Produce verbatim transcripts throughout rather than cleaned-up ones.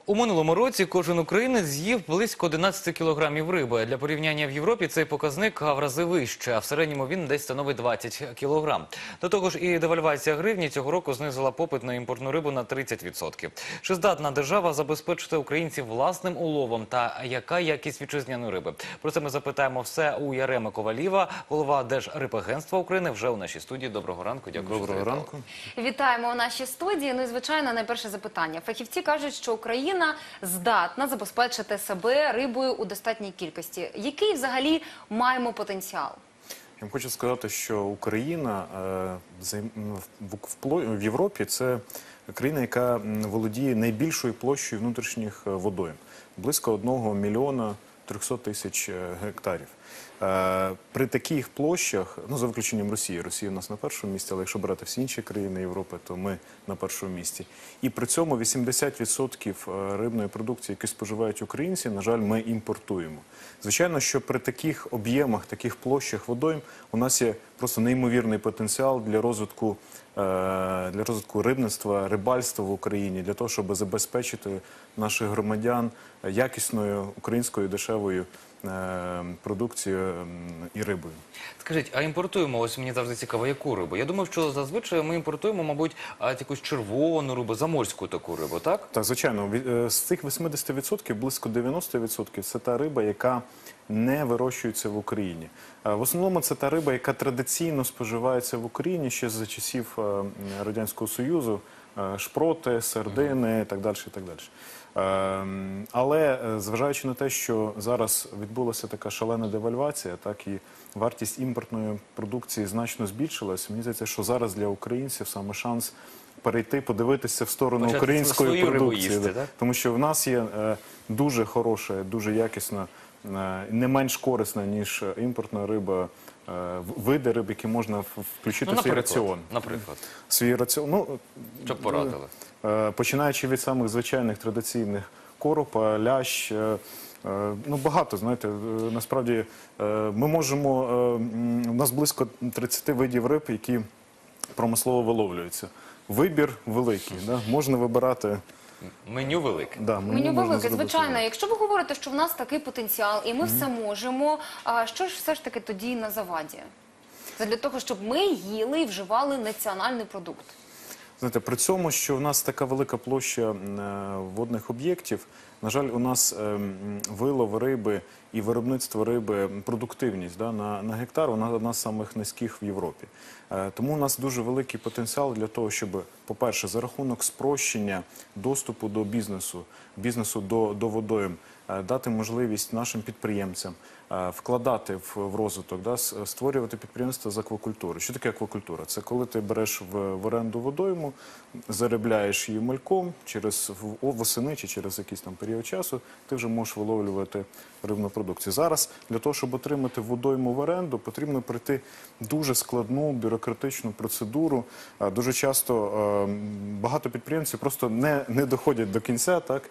У минулому році кожен українець з'їв близько одинадцяти кілограмів риби. Для порівняння в Європі цей показник в рази вище, а в середньому він десь становить двадцять кілограм. До того ж і девальвація гривні цього року знизила попит на імпортну рибу на тридцять відсотків. Чи здатна держава забезпечити українців власним уловом та яка якість вітчизняної риби? Про це ми запитаємо все у Яреми Коваліва, голова Держрибагентства України, вже у нашій студії. Доброго ранку. Дякую. Доброго ранку. Вітаємо у нашій студії. Ну і, звичайно, найперше запитання. Фахівці кажуть, що Україна здатна забезпечити себе рибою у достатній кількості. Який взагалі маємо потенціал? Я вам хочу сказати, що Україна в Європі – це країна, яка володіє найбільшою площею внутрішніх водойм. Близько одного мільйона трьохсот тисяч гектарів. При таких площах, ну за виключенням Росії, Росія у нас на першому місці, але якщо брати всі інші країни Європи, то ми на першому місці. І при цьому вісімдесят відсотків рибної продукції, яку споживають українці, на жаль, ми імпортуємо. Звичайно, що при таких об'ємах, таких площах водойм у нас є просто неймовірний потенціал для розвитку, для розвитку рибництва, рибальства в Україні, для того, щоб забезпечити наших громадян якісною українською дешевою продукцією і рибою. Скажіть, а імпортуємо, ось мені завжди цікаво, яку рибу? Я думав, що зазвичай ми імпортуємо, мабуть, якусь червону рибу, заморську таку рибу, так? Так, звичайно. З цих вісімдесят відсотків близько дев'яносто відсотків це та риба, яка не вирощується в Україні. В основному це та риба, яка традиційно споживається в Україні ще за часів Радянського Союзу, шпроти, сардини і так далі, і так далі. Але зважаючи на те, що зараз відбулася така шалена девальвація, так і вартість імпортної продукції значно збільшилась, мені здається, що зараз для українців саме шанс перейти, подивитися в сторону Почати української продукції. Їсти, так? Тому що в нас є дуже хороша, дуже якісна, не менш корисна, ніж імпортна риба, види риб, які можна включити ну, в свій раціон. Наприклад? Свій раціон, ну, щоб порадили. Починаючи від самих звичайних традиційних коропа, лящ, ну багато, знаєте, насправді ми можемо, у нас близько тридцяти видів риб, які промислово виловлюються. Вибір великий, да? Можна вибирати. Меню велике. Да, меню велике, звичайно. Якщо ви говорите, що в нас такий потенціал і ми все можемо, а що ж все ж таки тоді на заваді? Це для того, щоб ми їли і вживали національний продукт. Знаєте, при цьому, що в нас така велика площа водних об'єктів, на жаль, у нас вилов риби і виробництво риби, продуктивність да, на, на гектар, вона одна з самих низьких в Європі. Тому у нас дуже великий потенціал для того, щоб, по-перше, за рахунок спрощення доступу до бізнесу, бізнесу до, до водойм, дати можливість нашим підприємцям вкладати в, в розвиток, да, створювати підприємства з аквакультури. Що таке аквакультура? Це коли ти береш в, в оренду водойму, заробляєш її мальком, через восени чи через якийсь там період часу ти вже можеш виловлювати рибну продукцію. Зараз для того, щоб отримати водойму в оренду, потрібно пройти дуже складну бюрократичну процедуру. Дуже часто багато підприємців просто не, не доходять до кінця, так?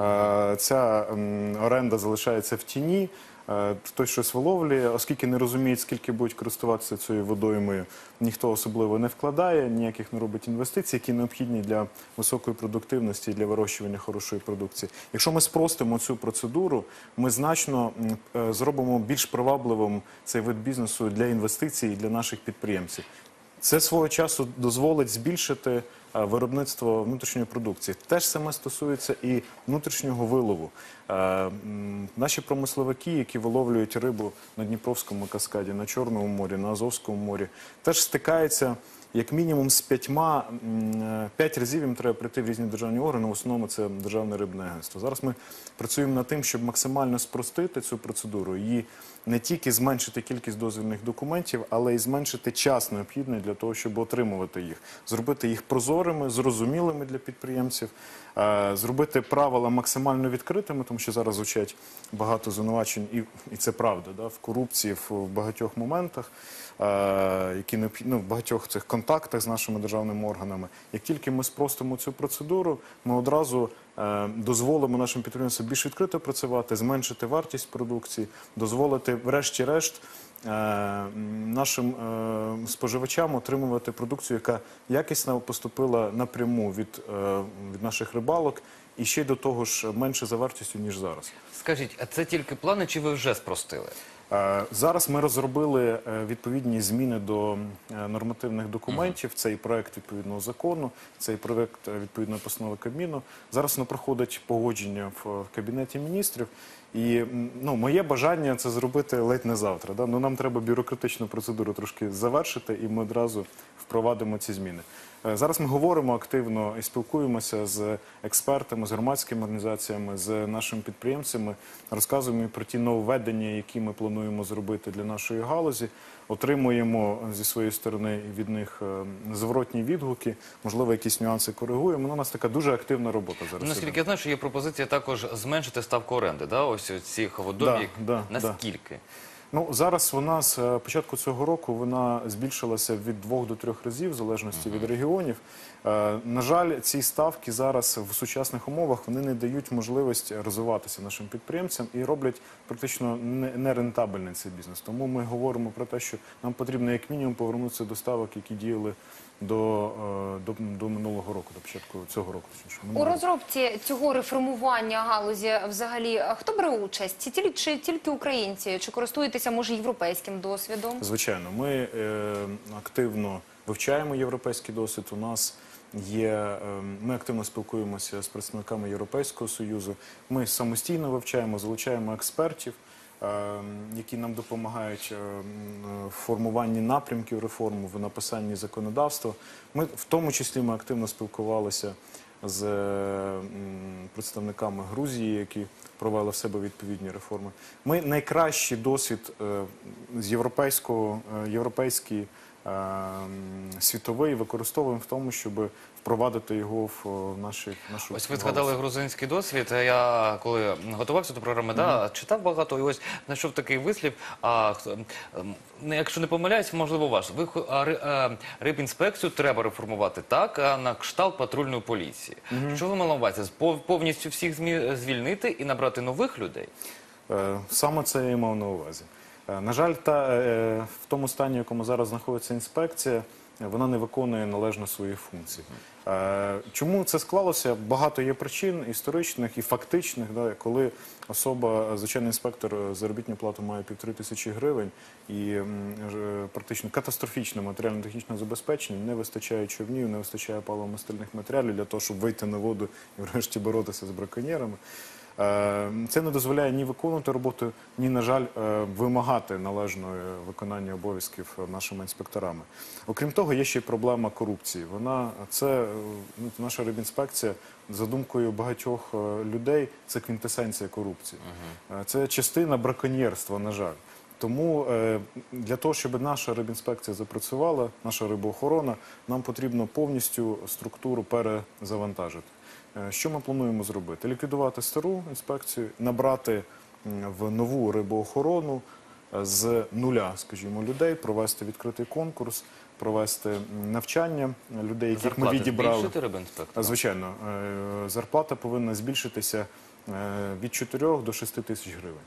Ця оренда залишається в тіні, хтось щось виловлює, оскільки не розуміють, скільки будуть користуватися цією водоймою, ніхто особливо не вкладає, ніяких не робить інвестицій, які необхідні для високої продуктивності і для вирощування хорошої продукції. Якщо ми спростимо цю процедуру, ми значно зробимо більш привабливим цей вид бізнесу для інвестицій і для наших підприємців. Це свого часу дозволить збільшити виробництво внутрішньої продукції. Те ж саме стосується і внутрішнього вилову. Наші промисловики, які виловлюють рибу на Дніпровському каскаді, на Чорному морі, на Азовському морі, теж стикаються як мінімум з п'ятьма, п'ять разів їм треба прийти в різні державні органи, в основному це Державне рибне агентство. Зараз ми працюємо над тим, щоб максимально спростити цю процедуру і не тільки зменшити кількість дозвільних документів, але й зменшити час необхідний для того, щоб отримувати їх. Зробити їх прозорими, зрозумілими для підприємців, зробити правила максимально відкритими, тому що зараз звучать багато звинувачень, і, і це правда, да, в корупції в, в багатьох моментах, які ну, в багатьох цих контактах з нашими державними органами. Як тільки ми спростимо цю процедуру, ми одразу дозволимо нашим підприємцям більш відкрито працювати, зменшити вартість продукції, дозволити врешті-решт е, нашим е, споживачам отримувати продукцію, яка якісно поступила напряму від, е, від наших рибалок, і ще й до того ж менше за вартістю, ніж зараз. Скажіть, а це тільки плани, чи ви вже спростили? Е, Зараз ми розробили е, відповідні зміни до е, нормативних документів. Це і проект відповідного закону, це і проект е, відповідної постанови Кабміну. Зараз воно проходить погодження в в Кабінеті міністрів. І м, ну, моє бажання це зробити ледь не завтра. Да? Ну, нам треба бюрократичну процедуру трошки завершити, і ми одразу впровадимо ці зміни. Е, Зараз ми говоримо активно і спілкуємося з експертами, з громадськими організаціями, з нашими підприємцями, розказуємо про ті нововведення, які ми плануємо зробити для нашої галузі. Отримуємо зі своєї сторони від них е, зворотні відгуки, можливо, якісь нюанси коригуємо. Ну, у нас така дуже активна робота зараз. Наскільки іде. я знаю, що є пропозиція також зменшити ставку оренди, да? Ось цих водойм. Да, да, Наскільки? Ну, зараз вона з е, початку цього року вона збільшилася від двох до трьох разів, в залежності від регіонів. Е, На жаль, ці ставки зараз в сучасних умовах вони не дають можливість розвиватися нашим підприємцям і роблять практично не- нерентабельний цей бізнес. Тому ми говоримо про те, що нам потрібно як мінімум повернутися до ставок, які діяли до, е, до, до минулого року, до початку цього року. точніше, У минулого року. розробці цього реформування галузі взагалі а хто бере участь? Ці тільки, чи тільки українці? Чи користуєтеся, може, європейським досвідом? Звичайно, ми е, активно вивчаємо європейський досвід. У нас є, е, ми активно спілкуємося з представниками Європейського Союзу. Ми самостійно вивчаємо, залучаємо експертів, е, які нам допомагають е, м, в формуванні напрямків реформи, в написанні законодавства. Ми в тому числі ми активно спілкувалися з е, м, представниками Грузії, які провели в себе відповідні реформи. Ми найкращий досвід е, з європейського, е, європейський е, м, світовий використовуємо в тому, щоб впровадити його в е, наші, нашу Ось ви галузь. згадали грузинський досвід. Я коли готувався до програми, да, читав багато, і ось знайшов такий вислів. А хто- ем, не- якщо не помиляюсь, можливо, ваш. Ви хо- а, ри- а, рибінспекцію треба реформувати так, а на кшталт патрульної поліції. Що ви мали на увазі? Пов- Повністю всіх змі- звільнити і набрати нових людей? Е, Саме це я і мав на увазі. Е, На жаль, та, е, в тому стані, в якому зараз знаходиться інспекція, е, вона не виконує належно своїх функцій. Е, Чому це склалося? Багато є причин історичних і фактичних, да, коли особа, звичайний інспектор, е, заробітну плату має півтори тисячі гривень і м, ж, практично катастрофічне матеріально-технічне забезпечення, не вистачає човнів, не вистачає паливо-мастильних матеріалів для того, щоб вийти на воду і врешті боротися з браконьєрами. Е, Це не дозволяє ні виконувати роботу, ні, на жаль, е, вимагати належного виконання обов'язків нашими інспекторами. Окрім того, є ще й проблема корупції. Вона це е, ну, наша рибінспекція, за думкою багатьох е, людей, це квінтесенція корупції. Е, Це частина браконьєрства, на жаль. Тому е, для того, щоб наша рибінспекція запрацювала, наша рибоохорона, нам потрібно повністю структуру перезавантажити. Е, Що ми плануємо зробити? Ліквідувати стару інспекцію, набрати м, в нову рибоохорону е, з нуля, скажімо, людей, провести відкритий конкурс, провести м, навчання людей, яких ми Зарплати відібрали. збільшити рибінспектора? Звичайно, е, зарплата повинна збільшитися е, від чотирьох до шести тисяч гривень.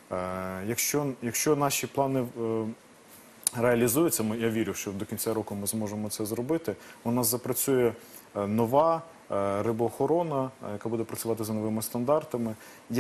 Е, Якщо, якщо наші плани е, реалізуються, ми- я вірю, що до кінця року ми зможемо це зробити, у нас запрацює е, нова е, рибоохорона, е, яка буде працювати за новими стандартами.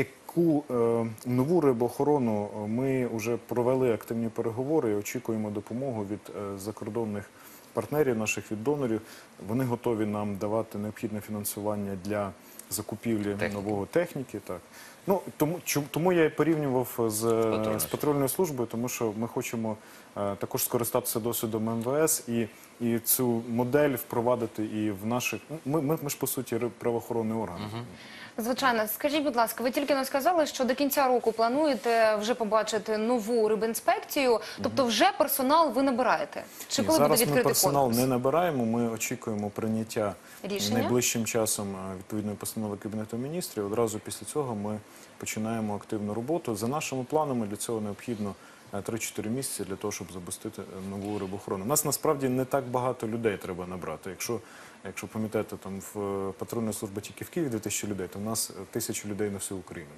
Яку е, нову рибоохорону е, ми вже провели активні переговори і очікуємо допомогу від е, закордонних партнерів наших, від донорів. Вони готові нам давати необхідне фінансування для закупівлі Техніки. нового техніки. Так. Ну, тому, чу- тому я і порівнював з, патрульною з патрульною службою, тому що ми хочемо е, також скористатися досвідом ем ве ес і, і цю модель впровадити і в наших... Ми, ми, ми ж, по суті, ри- правоохоронний орган. Звичайно, скажіть, будь ласка, ви тільки не сказали, що до кінця року плануєте вже побачити нову рибінспекцію, тобто вже персонал ви набираєте? Чи Ні, коли буде зараз ми відкритий персонал конкурс? не набираємо, ми очікуємо прийняття Рішення? найближчим часом е, відповідної постанови Кабінету міністрів. Одразу після цього ми починаємо активну роботу. За нашими планами для цього необхідно е, три-чотири місяці для того, щоб запустити е, нову рибоохорону. У нас насправді не так багато людей треба набрати. Якщо, якщо пам'ятаєте, там в е, патрульна служба тільки в Києві дві тисячі людей, то в нас е, тисячу людей на всю Україну потрібно.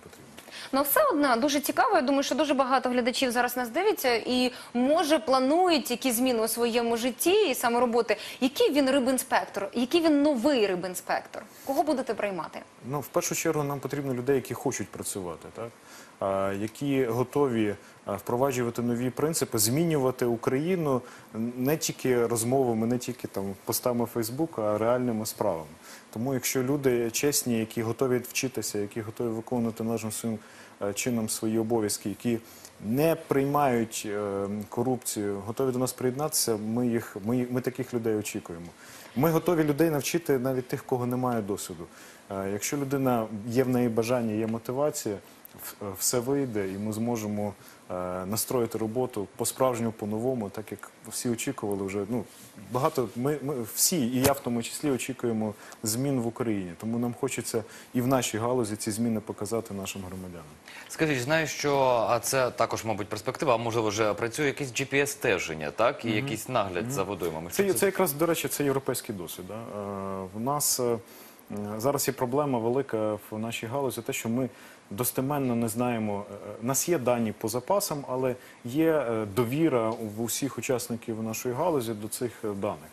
Ну, все одно дуже цікаво. Я думаю, що дуже багато глядачів зараз нас дивиться і, може, планують якісь зміни у своєму житті і саме роботи. Який він рибінспектор? Який він новий рибінспектор? Кого будете приймати? Ну, в першу чергу нам потрібно людей, які хочуть працювати, так? А, які готові а, впроваджувати нові принципи, змінювати Україну не тільки розмовами, не тільки там постами Фейсбуку, а реальними справами. Тому якщо люди чесні, які готові вчитися, які готові виконувати належним своїм е, чином свої обов'язки, які не приймають е, корупцію, готові до нас приєднатися, ми, їх, ми, ми таких людей очікуємо. Ми готові людей навчити навіть тих, кого немає досвіду. Е, Якщо людина є в неї бажання, є мотивація, в- все вийде і ми зможемо е, настроїти роботу по-справжньому, по-новому, так як всі очікували вже. Ну, багато, ми, ми всі, і я в тому числі, очікуємо змін в Україні. Тому нам хочеться і в нашій галузі ці зміни показати нашим громадянам. Скажіть, знаю, що а це також, мабуть, перспектива, а можливо вже працює якесь джі пі ес-стеження, так? І якийсь нагляд за водоймами. Це, Що це якраз, до речі, це європейський досвід. Да? Е, В нас е, зараз є проблема велика в нашій галузі, те, що ми достеменно не знаємо. е, У нас є дані по запасам, але є е, довіра в усіх учасників нашої галузі до цих е, даних.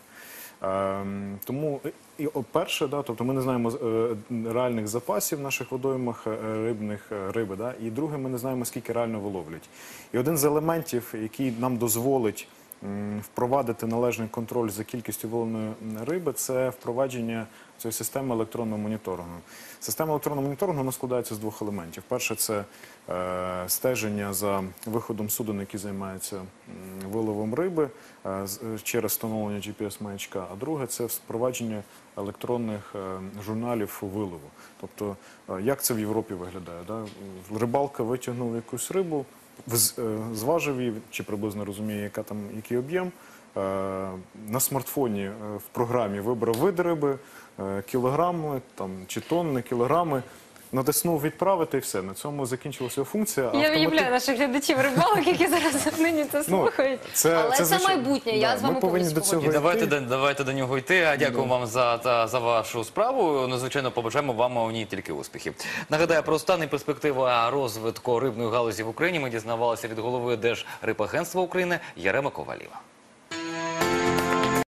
Ем, Тому і о, перше, да, тобто ми не знаємо е, реальних запасів в наших водоймах е, рибних е, риби, да, і друге, ми не знаємо, скільки реально виловлять. І один з елементів, який нам дозволить м, впровадити належний контроль за кількістю виловленої риби, це впровадження цієї системи електронного моніторингу. Система електронного моніторингу вона складається з двох елементів. Перше – це е, стеження за виходом суден, які займаються м, виловом риби е, з- через встановлення джі пі ес-маячка. А друге – це впровадження електронних е, журналів вилову. Тобто, е, як це в Європі виглядає? Да? Рибалка витягнула якусь рибу, вз- е, зважив її, чи приблизно розуміє, яка там, який об'єм. Е, На смартфоні е, в програмі вибрав вид риби, е, кілограми там, чи тонни, кілограми, натиснув відправити і все. На цьому закінчилася функція. Я Автомати- уявляю наших глядачів рибалок, які зараз нині це Ну, слухають. це, Але це, звичайно- майбутнє, я Да, з вами ми повинні повністю до цього І давайте, йти. до- давайте до нього йти. А дякую вам за, за, за вашу справу. Надзвичайно побажаємо вам у ній тільки успіхів. Нагадаю, про стан і перспективи розвитку рибної галузі в Україні ми дізнавалися від голови Держрибагентства України Яреми Коваліва.